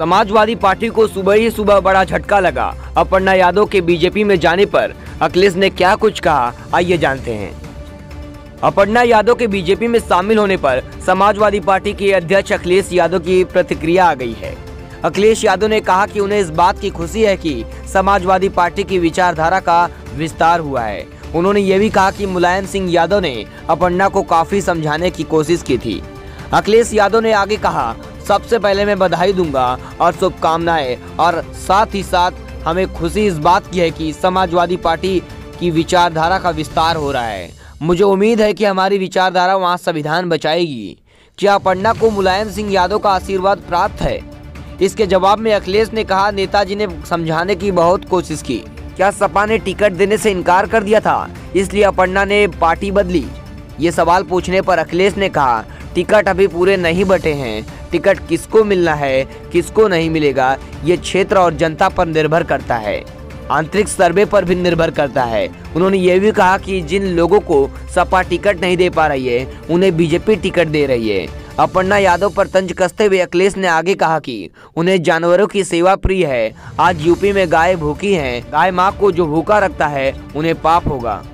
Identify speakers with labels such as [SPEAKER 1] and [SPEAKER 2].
[SPEAKER 1] Samajwadi party को सुबह ही सुबह बड़ा झटका लगा। अपर्णा यादव के बीजेपी में जाने पर अखिलेश ने क्या कुछ कहा, आइए जानते हैं। अपर्णा यादव के बीजेपी में शामिल होने पर समाजवादी पार्टी के अध्यक्ष अखिलेश यादव की प्रतिक्रिया आ गई है। अखिलेश यादव ने कहा कि उन्हें इस बात की खुशी है कि समाजवादी पार्टी की विचारधारा का विस्तार हुआ है। उन्होंने ये भी कहा कि मुलायम सिंह यादव ने अपर्णा को काफी समझाने की कोशिश की थी। अखिलेश यादव ने आगे कहा, सबसे पहले मैं बधाई दूंगा और शुभकामनाएं, और साथ ही साथ हमें खुशी इस बात की है कि समाजवादी पार्टी की विचारधारा का विस्तार हो रहा है। मुझे उम्मीद है कि हमारी विचारधारा वहां संविधान बचाएगी। क्या अपर्णा को मुलायम सिंह यादव का आशीर्वाद प्राप्त है? इसके जवाब में अखिलेश ने कहा, नेताजी ने समझाने की बहुत कोशिश की। क्या सपा ने टिकट देने से इनकार कर दिया था, इसलिए अपर्णा ने पार्टी बदली? ये सवाल पूछने पर अखिलेश ने कहा, टिकट अभी पूरे नहीं बटे हैं। टिकट किसको मिलना है, किसको नहीं मिलेगा, ये क्षेत्र और जनता पर निर्भर करता है, आंतरिक सर्वे पर भी निर्भर करता है। उन्होंने ये भी कहा कि जिन लोगों को सपा टिकट नहीं दे पा रही है, उन्हें बीजेपी टिकट दे रही है। अपर्णा यादव पर तंज कसते हुए अखिलेश ने आगे कहा कि उन्हें जानवरों की सेवा प्रिय है। आज यूपी में गाय भूखी हैं। गाय माँ को जो भूखा रखता है, उन्हें पाप होगा।